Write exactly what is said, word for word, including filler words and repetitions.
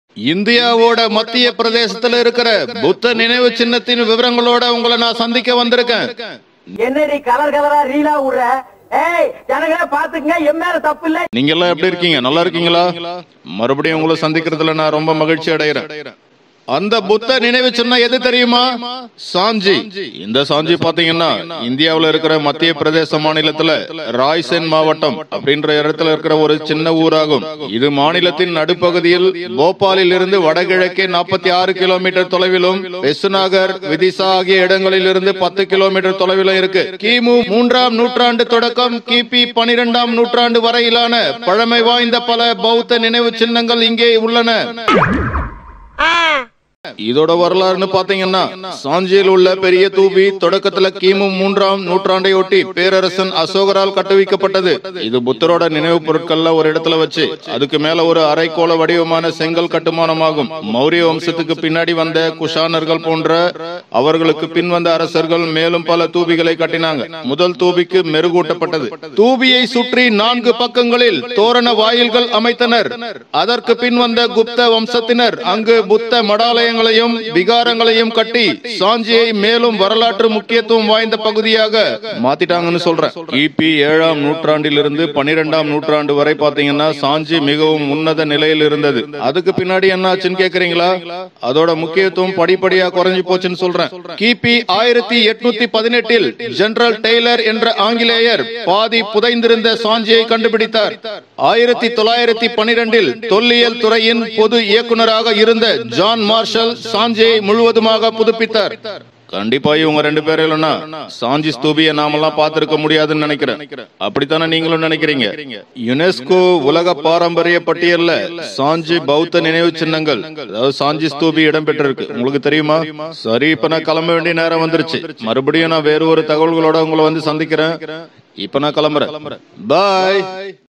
இந்தியாவோட மத்திய பிரதேசத்துல இருக்கிற புத்த நினைவு சின்னத்தின் விவரங்களோட உங்களை நான் சந்திக்க வந்திருக்கேன். என்னடி கலர் கலரா ரீலா உற? ஏய் ஜனங்களே பாத்துங்க, என் மேல தப்பு இல்ல. நீங்க எல்லாம் எப்படி இருக்கீங்க? நல்லா இருக்கீங்களா? மறுபடியும் உங்களை சந்திக்கிறதுல நான் ரொம்ப மகிழ்ச்சி அடைகிறேன். அந்த புத்த நினைவு சின்னம் எது தெரியுமா? சாஞ்சி. இந்த சாஞ்சி பாத்தீங்கன்னா இந்தியாவில் இருக்கிற மத்திய பிரதேச மாநிலத்துல ராய்சேன் மாவட்டம் அப்படின்ற இடத்துல இருக்கிற ஒரு சின்ன ஊராகும். இது மாநிலத்தின் நடுப்பகுதியில் போபாலில் இருந்து வடகிழக்கே நாற்பத்தி ஆறு கிலோமீட்டர் தொலைவிலும் வெசுநகர், விதிசா ஆகிய இடங்களில் இருந்து பத்து கிலோமீட்டர் தொலைவிலும் இருக்கு. கிமு மூன்றாம் நூற்றாண்டு தொடக்கம் கிபி பனிரெண்டாம் நூற்றாண்டு வரையிலான பழமை வாய்ந்த பல பௌத்த நினைவு சின்னங்கள் இங்கே உள்ளன. இதோட வரலாறுன்னு பாத்தீங்கன்னா சாஞ்சியில் உள்ள பெரிய தூபி தொடக்கத்துல கிமு மூன்றாம் நூற்றாண்டை ஒட்டி பேரரசன் அசோகரால் கட்டுவிக்கப்பட்டது. இது புத்தரோட நினைவு பொருட்கள்ல ஒரு இடத்துல வச்சு அதுக்கு மேல ஒரு அரைக்கோள வடிவமான செங்கல் கட்டுமானமாகும். மௌரிய வம்சத்துக்கு பின்னாடி வந்த குஷானர்கள் போன்ற அவர்களுக்கு பின் வந்த அரசர்கள் மேலும் பல தூபிகளை கட்டினாங்க. முதல் தூபிக்கு மெருகூட்டப்பட்டது. தூபியை சுற்றி நான்கு பக்கங்களில் தோரண வாயில்கள் அமைத்தனர். அதற்கு பின் வந்த குப்த வம்சத்தினர் அங்கு புத்த மடாலய விகாரங்களையும் கட்டி சாஞ்சியை மேலும் வரலாற்று முக்கியத்துவம் வாய்ந்த பகுதியாக மாத்திட்டாங்கன்னு சொல்றேன். கிபி ஏழாம் நூற்றாண்டிலிருந்து பனிரெண்டாம் நூற்றாண்டு வரை பாத்தீங்கன்னா சாஞ்சி மிகவும் உன்னத நிலையில் இருந்தது. அதுக்கு பின்னாடி என்ன ஆச்சுன்னு கேக்குறீங்களா? அதோட முக்கியத்துவம் படிப்படியா குறைஞ்சு போச்சுன்னு சொல்றேன். கிபி ஆயிரத்தி எட்நூத்தி பதினெட்டில் ஜெனரல் டெய்லர் என்ற ஆங்கிலேயர் பாதி புதைந்திருந்த சாஞ்சியை கண்டுபிடித்தார். ஆயிரத்தி தொள்ளாயிரத்தி பனிரெண்டில் தொல்லியல் துறையின் பொது இயக்குநராக இருந்த ஜான் மார்ஷல் சாஞ்சியை முழுவதுமாக புதுப்பித்தார். கண்டிப்பா இவங்க ரெண்டு பேரும் இல்லைன்னா சாஞ்சி ஸ்தூபியை நாமெல்லாம் பார்த்திருக்க முடியாதுன்னு நினைக்கிறேன். அப்படித்தானே நீங்களும் நினைக்கிறீங்க? யுனெஸ்கோ உலக பாரம்பரிய பட்டியல்ல சாஞ்சி பௌத்த நினைவு சின்னங்கள், அதாவது சாஞ்சி ஸ்தூபி இடம் பெற்றிருக்கு. உங்களுக்கு தெரியுமா? சரி, இப்ப நான் கிளம்ப வேண்டிய நேரம் வந்துருச்சு. மறுபடியும் நான் வேறு ஒரு தகவல்களோட உங்களை வந்து சந்திக்கிறேன். இப்ப நான் கிளம்புறேன். பாய்.